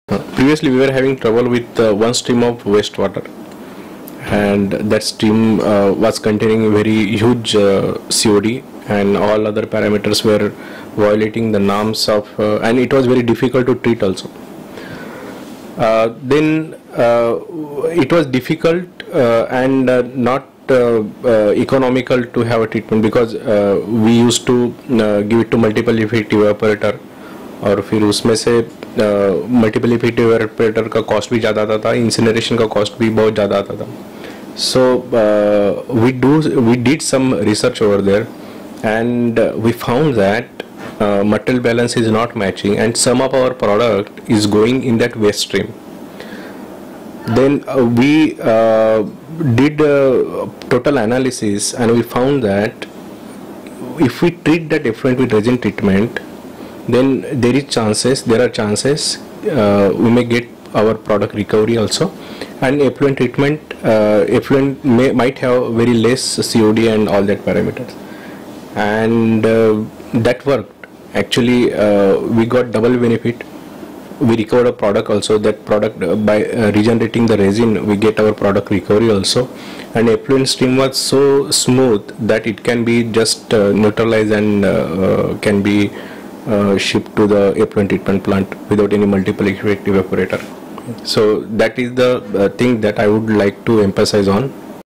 Previously, we were having trouble with one stream of wastewater, and that stream was containing very huge COD, and all other parameters were violating the norms of, and it was very difficult to treat also. Then it was difficult and not economical to have a treatment, because we used to give it to multiple effect evaporator, और फिर उसमें से multiple effect evaporator का cost भी ज़्यादा आता था, incineration का कॉस्ट भी बहुत ज़्यादा आता था. So we did some research over there, and we found that material balance is not matching, and some of our product is going in that waste stream. Then we did total analysis, and we found that if we treat that effluent with resin treatment, then there are chances we may get our product recovery also. And effluent treatment, might have very less COD and all that parameters, and that worked. Actually, we got double benefit. We recovered a product also. That product, by regenerating the resin, we get our product recovery also. And effluent stream was so smooth that it can be just neutralized and can be shipped to the effluent treatment plant without any multiple effect evaporator. So that is the thing that I would like to emphasize on.